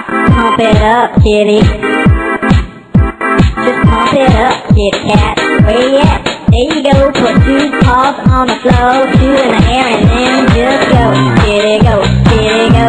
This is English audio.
Pump it up, kitty. Just pump it up, kitty cat. Where you at? There you go. Put 2 paws on the floor, 2 in the air, and then just go. Kitty go, kitty go.